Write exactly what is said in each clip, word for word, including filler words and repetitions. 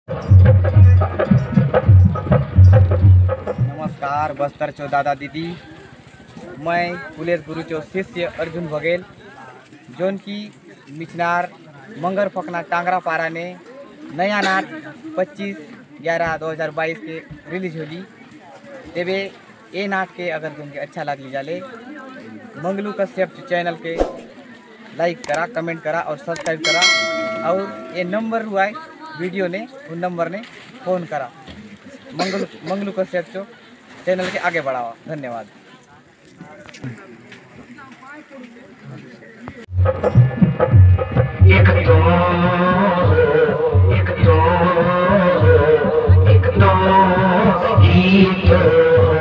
नमस्कार बस्तर चो दादा दीदी, मैं पुलिस गुरु चो शिष्य अर्जुन बघेल जोन की मिचनार मंगर फकना टांगरा पारा ने नया नाट पच्चीस ग्यारह दो हज़ार बाईस के रिलीज होली। तेबे ये नाट के अगर तुमके अच्छा लग जाले मंगलू कश्यप चैनल के लाइक करा, कमेंट करा और सब्सक्राइब करा और ये नंबर हुआ है वीडियो ने उन नंबर ने फ़ोन करा। मंगलू मंगलू कश्यप चो चैनल के आगे बढ़ावा। धन्यवाद। एक तो एक तो एक तो गीत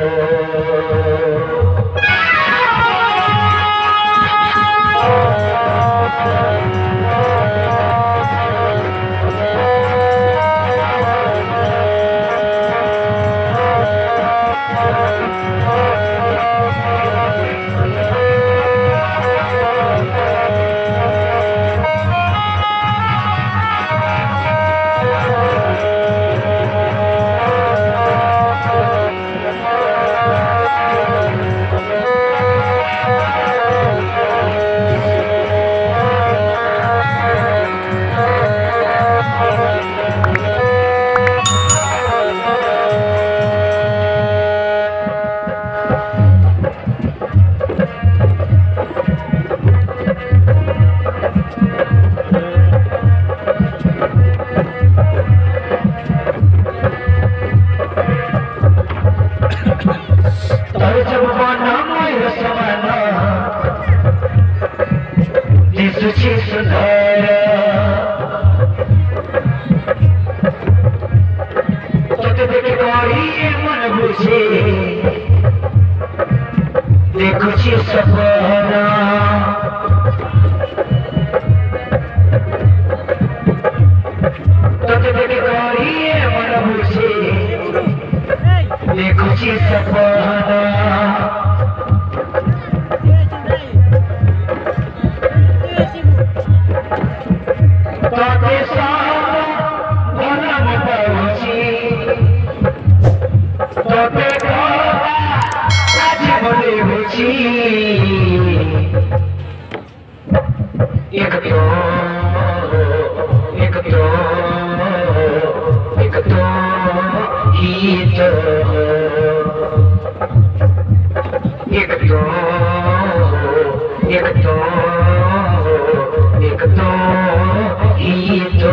देखुची सपना तोते बेटे करी मन बुझे देखुची सपना तोते साम बनम पहुंची तोते एक तो एक तो एक तो गीत एक तो एक तो एक तो गीत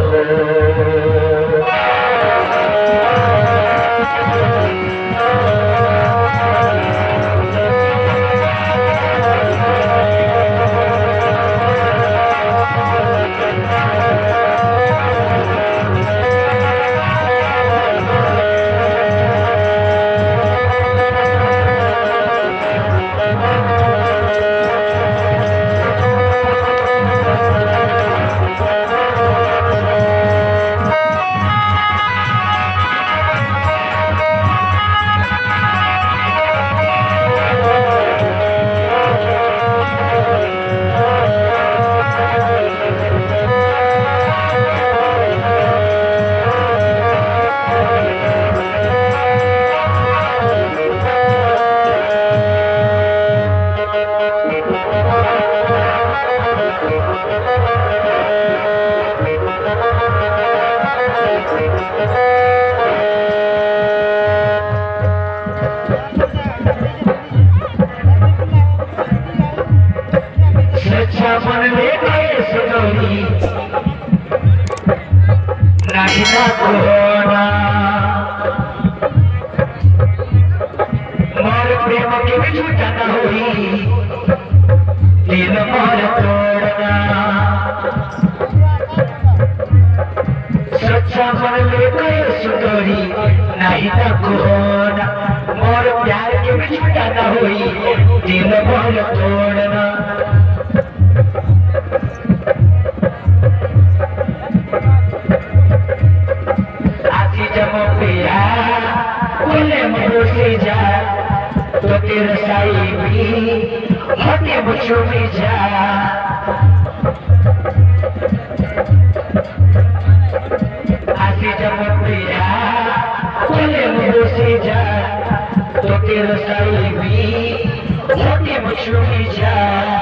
मोर प्रेम के झूठा न होई दिल मोर तोड़ना सच्चा मन ले गए सुतोरी नहीं न खोना मोर प्यार के झूठा न होई दिल मोर तोड़ना आती जब पिया बोले मरोसे जा तो तेरे साई भी हटे मुझो में जा आती जब प्रिया बोले मुझसे जा तो तेरा साई भी मोटी मशरूमी जा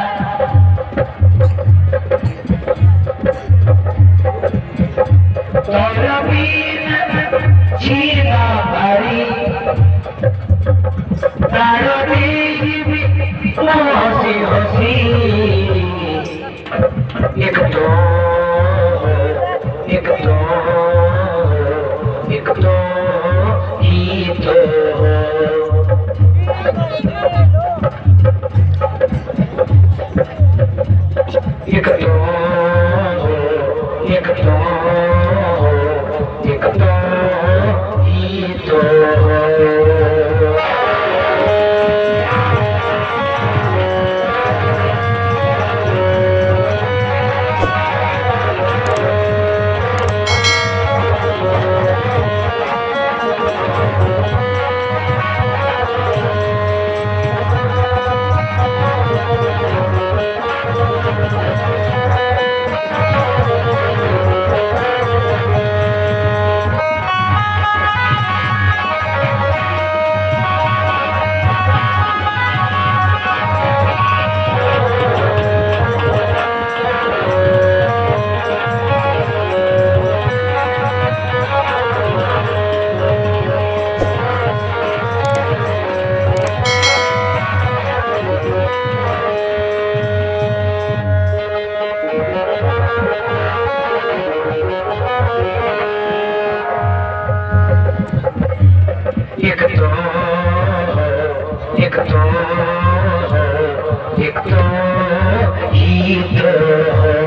तोरा बीन जीना भारी तारो देगी भी हंसी हंसी एक तो एक तो एक तो ही तो एक तो एक तो एक तो ही तो एक तो एक तो एक तो ही तो